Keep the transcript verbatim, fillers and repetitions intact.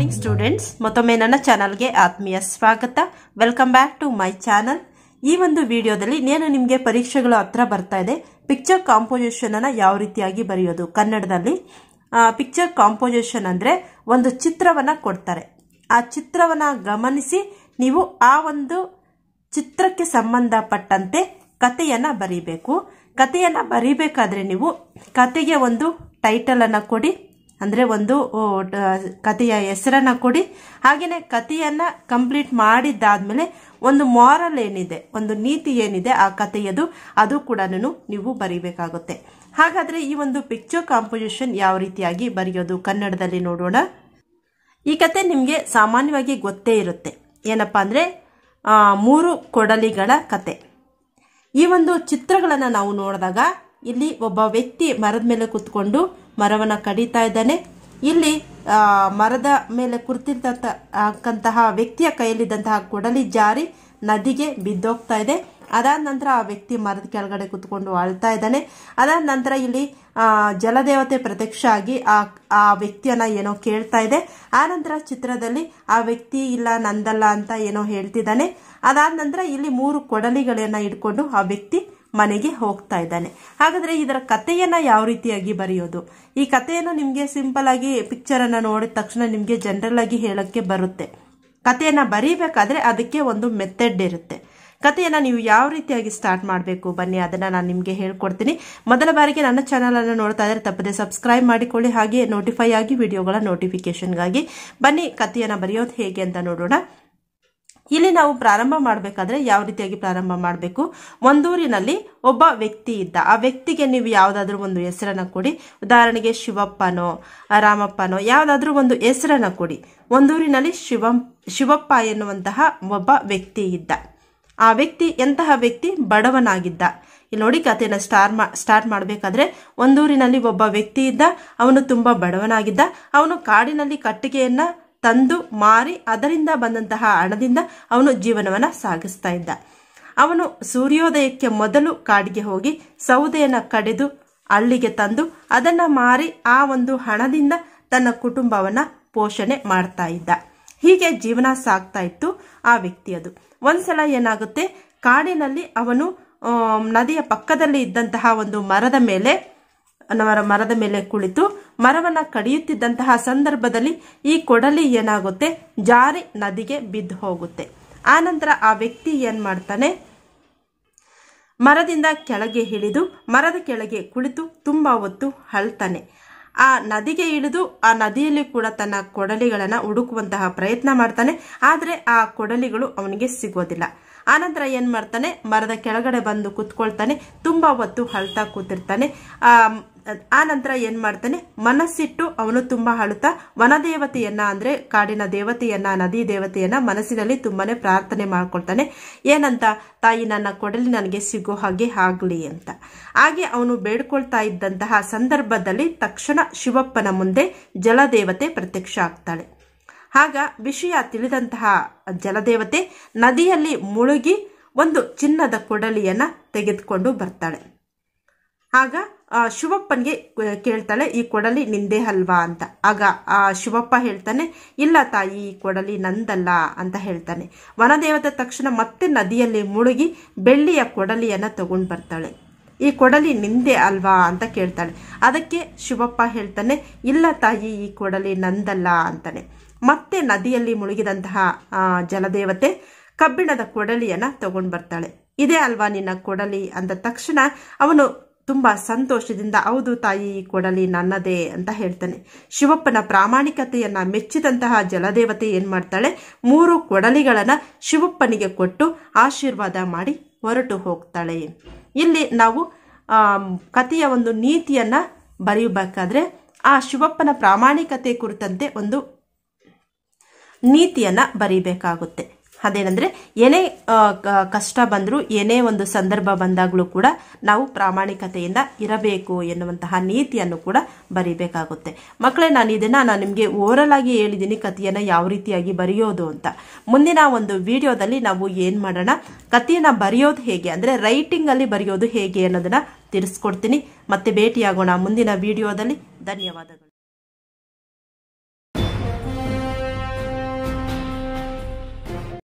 Morning students, ಮತ್ತೊಮ್ಮೆ ನನ್ನ ಚಾನಲ್ಗೆ ಆತ್ಮೀಯ ಸ್ವಾಗತ. Welcome back to my channel. ಈ ಒಂದು ವಿಡಿಯೋದಲ್ಲಿ ನಾನು ನಿಮಗೆ ಪರೀಕ್ಷೆಗಳು ಹತ್ರ ಬರ್ತಾ ಇದೆ. ಪಿಕ್ಚರ್ ಕಾಂಪೋಸಿಷನ್ ಅನ್ನ ಯಾವ ರೀತಿಯಾಗಿ ಬರೆಯೋದು ಕನ್ನಡದಲ್ಲಿ. ಪಿಕ್ಚರ್ ಕಾಂಪೋಸಿಷನ್ ಅಂದ್ರೆ ಒಂದು ಚಿತ್ರವನ್ನ ಕೊಡ್ತಾರೆ. ಆ ಚಿತ್ರವನ್ನ ಗಮನಿಸಿ ನೀವು ಆ ಒಂದು ಚಿತ್ರಕ್ಕೆ ಸಂಬಂಧಪಟ್ಟಂತೆ ಕಥೆಯನ್ನ ಬರೀಬೇಕು. ಕಥೆಯನ್ನ ಬರೀಬೇಕಾದ್ರೆ ನೀವು ಕಥೆಗೆ ಒಂದು ಟೈಟಲ್ ಅನ್ನ ಕೊಡಿ, ಅಂದ್ರೆ ಒಂದು ಕಥೆಯ ಹೆಸರನ್ನ ಕೊಡಿ. ಹಾಗೇನೆ ಕಥೆಯನ್ನ ಕಂಪ್ಲೀಟ್ ಮಾಡಿದ್ದಾದ್ಮೇಲೆ ಒಂದು ಮಾರಲ್ ಏನಿದೆ, ಒಂದು ನೀತಿ ಏನಿದೆ ಆ ಕಥೆಯದು, ಅದು ಕೂಡ ನೀವು ಬರೀಬೇಕಾಗುತ್ತೆ. ಹಾಗಾದ್ರೆ ಈ ಒಂದು ಪಿಕ್ಚರ್ ಕಾಂಪೋಸಿಷನ್ ಯಾವ ರೀತಿಯಾಗಿ ಬರೆಯೋದು ಕನ್ನಡದಲ್ಲಿ ನೋಡೋಣ. ಈ ಕತೆ ನಿಮ್ಗೆ ಸಾಮಾನ್ಯವಾಗಿ ಗೊತ್ತೇ ಇರುತ್ತೆ. ಏನಪ್ಪಾ ಅಂದ್ರೆ ಆ ಮೂರು ಕೊಡಲಿಗಳ ಕತೆ. ಈ ಒಂದು ಚಿತ್ರಗಳನ್ನ ನಾವು ನೋಡಿದಾಗ ಇಲ್ಲಿ ಒಬ್ಬ ವ್ಯಕ್ತಿ ಮರದ ಮೇಲೆ ಕುತ್ಕೊಂಡು ಮರವನ್ನ ಕಡಿತಾ ಇದ್ದಾನೆ. ಇಲ್ಲಿ ಆ ಮರದ ಮೇಲೆ ಕುರ್ತಿರ್ತಕ್ಕಂತಹ ವ್ಯಕ್ತಿಯ ಕೈಯಲ್ಲಿದ್ದಂತಹ ಕೊಡಲಿ ಜಾರಿ ನದಿಗೆ ಬಿದ್ದೋಗ್ತಾ ಇದೆ. ಅದಾದ ನಂತರ ಆ ವ್ಯಕ್ತಿ ಮರದ ಕೆಳಗಡೆ ಕುತ್ಕೊಂಡು ಅಳ್ತಾ ಇದ್ದಾನೆ. ಅದಾದ ನಂತರ ಇಲ್ಲಿ ಆ ಜಲದೇವತೆ ಪ್ರತ್ಯಕ್ಷ ಆಗಿ ಆ ಆ ವ್ಯಕ್ತಿಯನ್ನ ಏನೋ ಕೇಳ್ತಾ ಇದೆ. ಆ ನಂತರ ಚಿತ್ರದಲ್ಲಿ ಆ ವ್ಯಕ್ತಿ ಇಲ್ಲ ನಂದಲ್ಲ ಅಂತ ಏನೋ ಹೇಳ್ತಿದ್ದಾನೆ. ಅದಾದ ನಂತರ ಇಲ್ಲಿ ಮೂರು ಕೊಡಲಿಗಳನ್ನ ಇಟ್ಕೊಂಡು ಆ ವ್ಯಕ್ತಿ ಮನೆಗೆ ಹೋಗ್ತಾ ಇದ್ದಾನೆ. ಹಾಗಾದ್ರೆ ಇದರ ಕಥೆಯನ್ನ ಯಾವ ರೀತಿಯಾಗಿ ಬರೆಯೋದು? ಈ ಕಥೆಯನ್ನು ನಿಮ್ಗೆ ಸಿಂಪಲ್ ಆಗಿ ಪಿಕ್ಚರ್ ಅನ್ನ ನೋಡಿದ ತಕ್ಷಣ ನಿಮ್ಗೆ ಜನರಲ್ ಆಗಿ ಹೇಳಕ್ಕೆ ಬರುತ್ತೆ. ಕಥೆಯನ್ನ ಬರೀಬೇಕಾದ್ರೆ ಅದಕ್ಕೆ ಒಂದು ಮೆಥಡ್ ಇರುತ್ತೆ. ಕಥೆಯನ್ನ ನೀವು ಯಾವ ರೀತಿಯಾಗಿ ಸ್ಟಾರ್ಟ್ ಮಾಡಬೇಕು ಬನ್ನಿ, ಅದನ್ನ ನಾನು ನಿಮ್ಗೆ ಹೇಳ್ಕೊಡ್ತೀನಿ. ಮೊದಲ ಬಾರಿಗೆ ನನ್ನ ಚಾನಲ್ ಅನ್ನು ನೋಡ್ತಾ ಇದ್ರೆ ತಪ್ಪದೆ ಸಬ್ಸ್ಕ್ರೈಬ್ ಮಾಡಿಕೊಳ್ಳಿ, ಹಾಗೆ ನೋಟಿಫೈ ಆಗಿ ವಿಡಿಯೋಗಳ ನೋಟಿಫಿಕೇಶನ್ಗಾಗಿ. ಬನ್ನಿ ಕಥೆಯನ್ನ ಬರೆಯೋದು ಹೇಗೆ ಅಂತ ನೋಡೋಣ. ಇಲ್ಲಿ ನಾವು ಪ್ರಾರಂಭ ಮಾಡಬೇಕಾದ್ರೆ ಯಾವ ರೀತಿಯಾಗಿ ಪ್ರಾರಂಭ ಮಾಡಬೇಕು. ಒಂದೂರಿನಲ್ಲಿ ಒಬ್ಬ ವ್ಯಕ್ತಿ ಇದ್ದ. ಆ ವ್ಯಕ್ತಿಗೆ ನೀವು ಯಾವ್ದಾದ್ರು ಒಂದು ಹೆಸರನ್ನ ಕೊಡಿ. ಉದಾಹರಣೆಗೆ ಶಿವಪ್ಪನೋ ರಾಮಪ್ಪನೋ ಯಾವ್ದಾದ್ರು ಒಂದು ಹೆಸರನ್ನ ಕೊಡಿ. ಒಂದೂರಿನಲ್ಲಿ ಶಿವ ಶಿವಪ್ಪ ಎನ್ನುವಂತಹ ಒಬ್ಬ ವ್ಯಕ್ತಿ ಇದ್ದ. ಆ ವ್ಯಕ್ತಿ ಎಂತಹ ವ್ಯಕ್ತಿ? ಬಡವನಾಗಿದ್ದ. ಇಲ್ಲಿ ನೋಡಿ ಕಥೆನ ಸ್ಟಾರ್ ಸ್ಟಾರ್ಟ್ ಮಾಡಬೇಕಾದ್ರೆ ಒಂದೂರಿನಲ್ಲಿ ಒಬ್ಬ ವ್ಯಕ್ತಿ ಇದ್ದ. ಅವನು ತುಂಬಾ ಬಡವನಾಗಿದ್ದ. ಅವನು ಕಾಡಿನಲ್ಲಿ ಕಟ್ಟಿಗೆಯನ್ನ ತಂದು ಮಾರಿ ಅದರಿಂದ ಬಂದಂತಹ ಹಣದಿಂದ ಅವನು ಜೀವನವನ್ನ ಸಾಗಿಸ್ತಾ ಇದ್ದ. ಅವನು ಸೂರ್ಯೋದಯಕ್ಕೆ ಮೊದಲು ಕಾಡಿಗೆ ಹೋಗಿ ಸೌದೆಯನ್ನ ಕಡಿದು ಹಳ್ಳಿಗೆ ತಂದು ಅದನ್ನ ಮಾರಿ ಆ ಒಂದು ಹಣದಿಂದ ತನ್ನ ಕುಟುಂಬವನ್ನ ಪೋಷಣೆ ಮಾಡ್ತಾ ಇದ್ದ. ಹೀಗೆ ಜೀವನ ಸಾಗ್ತಾ ಇತ್ತು ಆ ವ್ಯಕ್ತಿಯದು. ಒಂದ್ಸಲ ಏನಾಗುತ್ತೆ, ಕಾಡಿನಲ್ಲಿ ಅವನು ನದಿಯ ಪಕ್ಕದಲ್ಲಿ ಇದ್ದಂತಹ ಒಂದು ಮರದ ಮೇಲೆ ಮರದ ಮೇಲೆ ಕುಳಿತು ಮರವನ್ನ ಕಡಿಯುತ್ತಿದ್ದಂತಹ ಸಂದರ್ಭದಲ್ಲಿ ಈ ಕೊಡಲಿ ಏನಾಗುತ್ತೆ, ಜಾರಿ ನದಿಗೆ ಬಿದ್ದು ಹೋಗುತ್ತೆ. ಆ ನಂತರ ಆ ವ್ಯಕ್ತಿ ಏನ್ ಮಾಡ್ತಾನೆ, ಮರದಿಂದ ಕೆಳಗೆ ಇಳಿದು ಮರದ ಕೆಳಗೆ ಕುಳಿತು ತುಂಬಾ ಹೊತ್ತು ಅಳ್ತಾನೆ. ಆ ನದಿಗೆ ಇಳಿದು ಆ ನದಿಯಲ್ಲಿ ಕೂಡ ತನ್ನ ಕೊಡಲಿಗಳನ್ನ ಹುಡುಕುವಂತಹ ಪ್ರಯತ್ನ ಮಾಡ್ತಾನೆ. ಆದ್ರೆ ಆ ಕೊಡಲಿಗಳು ಅವನಿಗೆ ಸಿಗೋದಿಲ್ಲ. ಆನಂತರ ಏನ್ ಮಾಡ್ತಾನೆ, ಮರದ ಕೆಳಗಡೆ ಬಂದು ಕುತ್ಕೊಳ್ತಾನೆ. ತುಂಬಾ ಹೊತ್ತು ಅಳ್ತಾ ಕೂತಿರ್ತಾನೆ. ಆ ಆ ನಂತರ ಏನ್ ಮಾಡ್ತಾನೆ, ಮನಸ್ಸಿಟ್ಟು ಅವನು ತುಂಬಾ ಅಳುತ್ತಾ ವನದೇವತೆಯನ್ನ ಅಂದ್ರೆ ಕಾಡಿನ ದೇವತೆಯನ್ನ, ನದಿ ದೇವತೆಯನ್ನ ಮನಸ್ಸಿನಲ್ಲಿ ತುಂಬಾನೇ ಪ್ರಾರ್ಥನೆ ಮಾಡ್ಕೊಳ್ತಾನೆ. ಏನಂತ, ತಾಯಿ ನನ್ನ ಕೊಡಲಿ ನನಗೆ ಸಿಗೋ ಹಾಗೆ ಆಗ್ಲಿ ಅಂತ. ಹಾಗೆ ಅವನು ಬೇಡ್ಕೊಳ್ತಾ ಇದ್ದಂತಹ ಸಂದರ್ಭದಲ್ಲಿ ತಕ್ಷಣ ಶಿವಪ್ಪನ ಮುಂದೆ ಜಲದೇವತೆ ಪ್ರತ್ಯಕ್ಷ ಆಗ್ತಾಳೆ. ಆಗ ವಿಷಯ ತಿಳಿದಂತಹ ಜಲದೇವತೆ ನದಿಯಲ್ಲಿ ಮುಳುಗಿ ಒಂದು ಚಿನ್ನದ ಕೊಡಲಿಯನ್ನ ತೆಗೆದುಕೊಂಡು ಬರ್ತಾಳೆ. ಆಗ ಆ ಶಿವಪ್ಪನಿಗೆ ಕೇಳ್ತಾಳೆ, ಈ ಕೊಡಲಿ ನಿಂದೇ ಅಲ್ವಾ ಅಂತ. ಆಗ ಆ ಶಿವಪ್ಪ ಹೇಳ್ತಾನೆ, ಇಲ್ಲ ತಾಯಿ, ಈ ಕೊಡಲಿ ನಂದಲ್ಲ ಅಂತ ಹೇಳ್ತಾನೆ. ವನದೇವತೆ ತಕ್ಷಣ ಮತ್ತೆ ನದಿಯಲ್ಲಿ ಮುಳುಗಿ ಬೆಳ್ಳಿಯ ಕೊಡಲಿಯನ್ನ ತಗೊಂಡು ಬರ್ತಾಳೆ. ಈ ಕೊಡಲಿ ನಿಂದೆ ಅಲ್ವಾ ಅಂತ ಕೇಳ್ತಾಳೆ. ಅದಕ್ಕೆ ಶಿವಪ್ಪ ಹೇಳ್ತಾನೆ, ಇಲ್ಲ ತಾಯಿ, ಈ ಕೊಡಲಿ ನಂದಲ್ಲ ಅಂತಾನೆ. ಮತ್ತೆ ನದಿಯಲ್ಲಿ ಮುಳುಗಿದಂತಹ ಆ ಜಲದೇವತೆ ಕಬ್ಬಿಣದ ಕೊಡಲಿಯನ್ನ ತಗೊಂಡು ಬರ್ತಾಳೆ. ಇದೇ ಅಲ್ವಾ ನಿನ್ನ ಕೊಡಲಿ ಅಂದ ತಕ್ಷಣ ಅವನು ತುಂಬಾ ಸಂತೋಷದಿಂದ, ಹೌದು ತಾಯಿ, ಈ ಕೊಡಲಿ ನನ್ನದೇ ಅಂತ ಹೇಳ್ತಾನೆ. ಶಿವಪ್ಪನ ಪ್ರಾಮಾಣಿಕತೆಯನ್ನ ಮೆಚ್ಚಿದಂತಹ ಜಲದೇವತೆ ಏನ್ ಮಾಡ್ತಾಳೆ, ಮೂರು ಕೊಡಲಿಗಳನ್ನ ಶಿವಪ್ಪನಿಗೆ ಕೊಟ್ಟು ಆಶೀರ್ವಾದ ಮಾಡಿ ಹೊರಟು ಹೋಗ್ತಾಳೆ. ಇಲ್ಲಿ ನಾವು ಆ ಕಥೆಯ ಒಂದು ನೀತಿಯನ್ನ ಬರೆಯಬೇಕಾದ್ರೆ ಆ ಶಿವಪ್ಪನ ಪ್ರಾಮಾಣಿಕತೆ ಕುರಿತಂತೆ ಒಂದು ನೀತಿಯನ್ನ ಬರೀಬೇಕಾಗುತ್ತೆ. ಅದೇನಂದ್ರೆ ಏನೇ ಕಷ್ಟ ಬಂದರೂ ಏನೇ ಒಂದು ಸಂದರ್ಭ ಬಂದಾಗಲೂ ಕೂಡ ನಾವು ಪ್ರಾಮಾಣಿಕತೆಯಿಂದ ಇರಬೇಕು ಎನ್ನುವಂತಹ ನೀತಿಯನ್ನು ಕೂಡ ಬರೀಬೇಕಾಗುತ್ತೆ. ಮಕ್ಕಳೇ, ನಾನು ಇದನ್ನ ನಾನು ನಿಮಗೆ ಓರಲ್ ಆಗಿ ಹೇಳಿದ್ದೀನಿ ಕಥೆಯನ್ನ ಯಾವ ರೀತಿಯಾಗಿ ಬರೆಯೋದು ಅಂತ. ಮುಂದಿನ ಒಂದು ವಿಡಿಯೋದಲ್ಲಿ ನಾವು ಏನ್ ಮಾಡೋಣ, ಕಥೆಯನ್ನ ಬರೆಯೋದು ಹೇಗೆ ಅಂದ್ರೆ ರೈಟಿಂಗ್ ಅಲ್ಲಿ ಬರೆಯೋದು ಹೇಗೆ ಅನ್ನೋದನ್ನ ತಿಳಿಸ್ಕೊಡ್ತೀನಿ. ಮತ್ತೆ ಭೇಟಿಯಾಗೋಣ ಮುಂದಿನ ವಿಡಿಯೋದಲ್ಲಿ. ಧನ್ಯವಾದಗಳು.